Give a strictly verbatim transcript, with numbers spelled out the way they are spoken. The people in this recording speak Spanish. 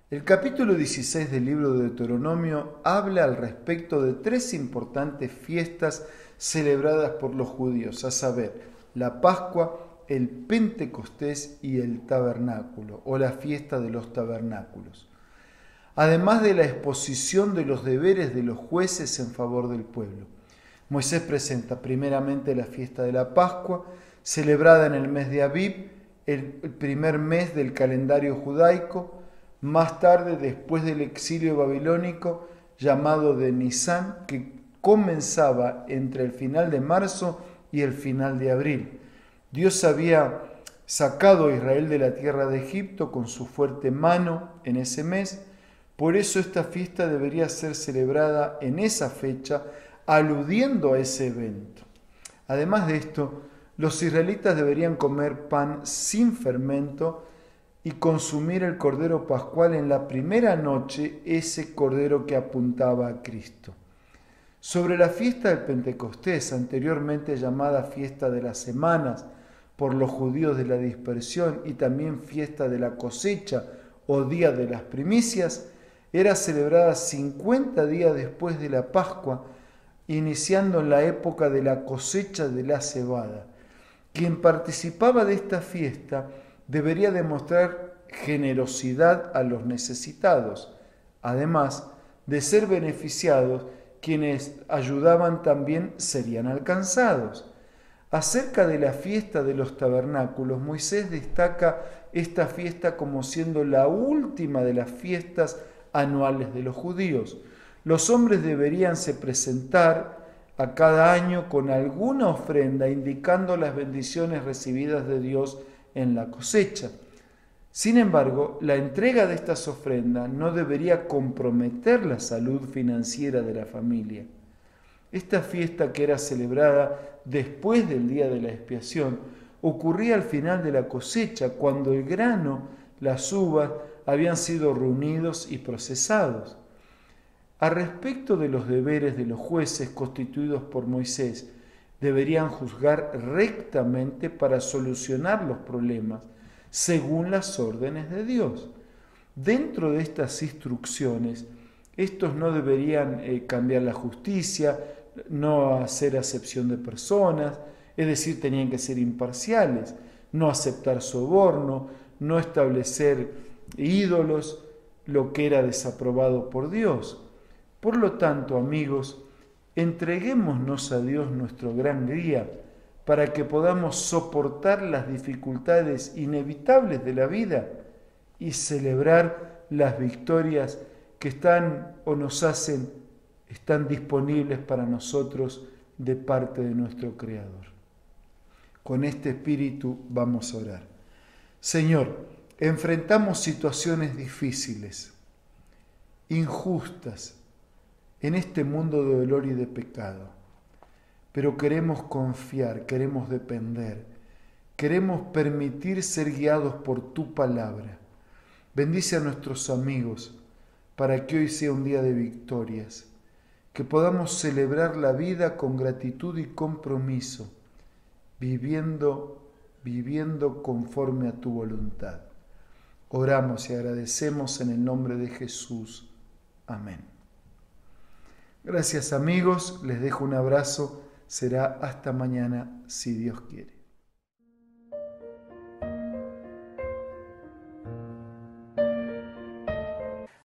El capítulo dieciséis del libro de Deuteronomio habla al respecto de tres importantes fiestas celebradas por los judíos, a saber, la Pascua, el Pentecostés y el Tabernáculo, o la fiesta de los tabernáculos. Además de la exposición de los deberes de los jueces en favor del pueblo. Moisés presenta primeramente la fiesta de la Pascua, celebrada en el mes de Abib, el primer mes del calendario judaico, más tarde, después del exilio babilónico, llamado de Nisán, que comenzaba entre el final de marzo y el final de abril. Dios había sacado a Israel de la tierra de Egipto con su fuerte mano en ese mes, por eso esta fiesta debería ser celebrada en esa fecha, aludiendo a ese evento. Además de esto, los israelitas deberían comer pan sin fermento y consumir el cordero pascual en la primera noche, ese cordero que apuntaba a Cristo. Sobre la fiesta del Pentecostés, anteriormente llamada fiesta de las semanas por los judíos de la dispersión y también fiesta de la cosecha o día de las primicias, era celebrada cincuenta días después de la Pascua, iniciando en la época de la cosecha de la cebada. Quien participaba de esta fiesta debería demostrar generosidad a los necesitados. Además de ser beneficiados, quienes ayudaban también serían alcanzados. Acerca de la fiesta de los tabernáculos, Moisés destaca esta fiesta como siendo la última de las fiestas anuales de los judíos. Los hombres deberían se presentar a cada año con alguna ofrenda indicando las bendiciones recibidas de Dios en la cosecha. Sin embargo, la entrega de estas ofrendas no debería comprometer la salud financiera de la familia. Esta fiesta, que era celebrada después del día de la expiación, ocurría al final de la cosecha, cuando el grano, las uvas, habían sido reunidos y procesados. A respecto de los deberes de los jueces constituidos por Moisés, deberían juzgar rectamente para solucionar los problemas según las órdenes de Dios. Dentro de estas instrucciones, estos no deberían eh, cambiar la justicia, no hacer acepción de personas, es decir, tenían que ser imparciales, no aceptar soborno, no establecer ídolos, lo que era desaprobado por Dios. Por lo tanto, amigos, entreguémonos a Dios nuestro gran guía para que podamos soportar las dificultades inevitables de la vida y celebrar las victorias que están o nos hacen, están disponibles para nosotros de parte de nuestro Creador. Con este espíritu vamos a orar. Señor, enfrentamos situaciones difíciles, injustas, en este mundo de dolor y de pecado. Pero queremos confiar, queremos depender, queremos permitir ser guiados por tu palabra. Bendice a nuestros amigos para que hoy sea un día de victorias, que podamos celebrar la vida con gratitud y compromiso, viviendo, viviendo conforme a tu voluntad. Oramos y agradecemos en el nombre de Jesús. Amén. Gracias amigos, les dejo un abrazo, será hasta mañana si Dios quiere.